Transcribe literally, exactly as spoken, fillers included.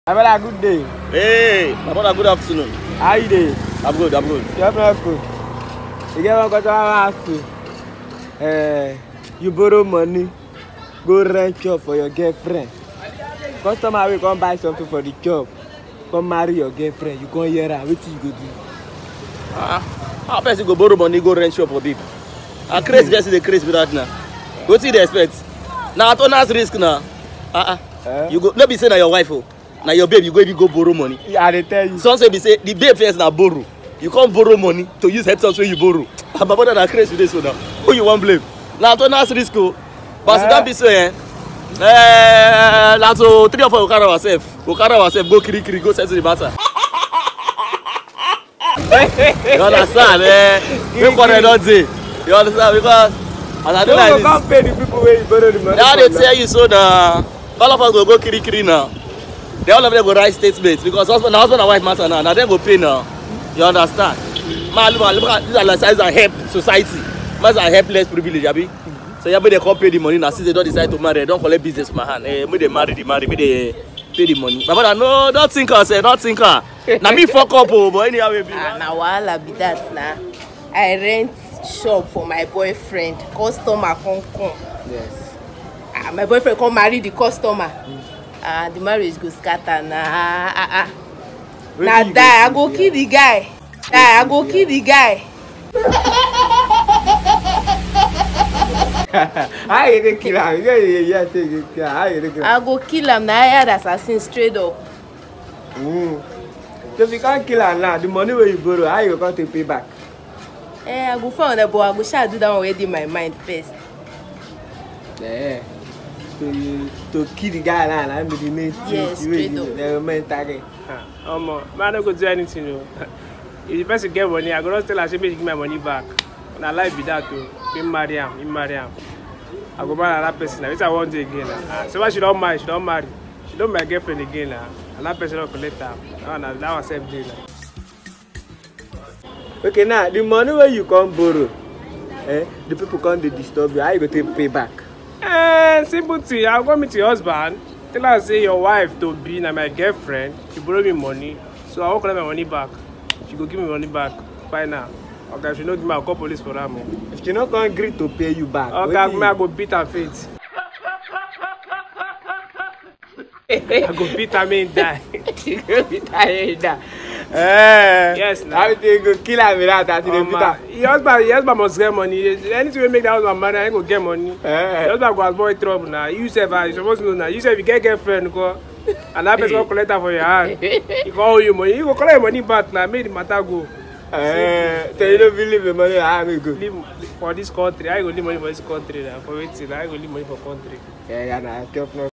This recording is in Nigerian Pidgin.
Have a good day. Hey, my brother, good afternoon. How you doing? I'm good, I'm good. You're not good. You get one question I ask you. Uh, you borrow money, go rent job for your girlfriend. Customer will come buy something for the job. Come marry your girlfriend. You come here, what you go do? Ah, how person go borrow money, go rent shop for people? A crazy just the crazy with that now. What do they expect? Now, don't ask risk now. Ah, uh, uh, you go. Not be saying na your wife oh. Now your babe, you go if you go borrow money. Yeah, I tell you. Some say be say the babe first na borrow. You can't borrow money to use help something you borrow. My brother na crazy with this one now. Who you want blame? Now don't ask risk oh. But uh, don't be so eh. Eh, now so three of us will carry ourselves. We'll carry ourselves, go kiri kiri, go settle the matter. You understand eh? We for the don't say. You understand because as I do like this. Don't pay the people where you borrow the money. Now they tell you so now. All of us go go kiri kiri now. They all of them go write statements because husband, husband and wife matter now. Now they go pay now. You understand? Man, look at these are like size and help society. Man, are helpless privilege, abi. So yeah, but they can't pay the money now. Since they don't decide to marry, they don't collect business from my hand. Eh, me they marry, they marry, me they pay the money. My brother, no, don't think her, say, don't think her. Now me fuck up, oh, but anyhow we be. Ah, now wahala be that now. I rent shop for my boyfriend. Customer come come. Yes. Ah, my boyfriend come marry the customer. Mm. Ah, the marriage go scatter na. Ah, ah, ah. Now die, I go kill the guy. Die, I go kill the guy. How you dey kill him? Yeah, yeah, yeah, take it. How you dey kill him? I go kill him now. I had assassin straight up. Mm. So if you can't kill him now, the money where you borrow, how you going to pay back? Eh, I go find the boy. I go try do that one already in my mind first. Yeah. To to kill the guy now, I mean the main thing. Yes, straight up. The main target. Um, man, I don't go do anything. You know. If the person get money, I go not tell her she make give my money back. When I like be that too. Be marry him, be marry him. I go marry another person. This I want to again. Uh, so why she don't marry? She don't marry. She don't my girlfriend again. Uh. Another person don't collect her. No, no, that was same deal. Okay, now the money where you come borrow, eh? The people come to disturb you. How you go to pay back? Eh, simple thing. I go meet your husband. Tell her say your wife to be na my girlfriend. She borrow me money, so I won't collect my money back. She go give me money back. Fine now. Okay, she no give me a call police for that man. If she not come agree to pay you back, okay, I go, I go beat her face. I go beat her man die. You go beat her man die. Eh. Yes, now. How you go kill her with that? That you beat her. Your husband, your husband must get money. Anything we make that husband marry, I go get money. Eh. Your husband go avoid trouble now. You say, you supposed to know now. You say if you get girlfriend, go. And that person will collect her for your hand. If I owe you money, you go collect your money back now. Make the matter go. Eh, so you don't believe the money how me go? Leave for this country. I go leave money for this country now. For waiting, I go leave money for country. Yeah, yeah, nah, tough no.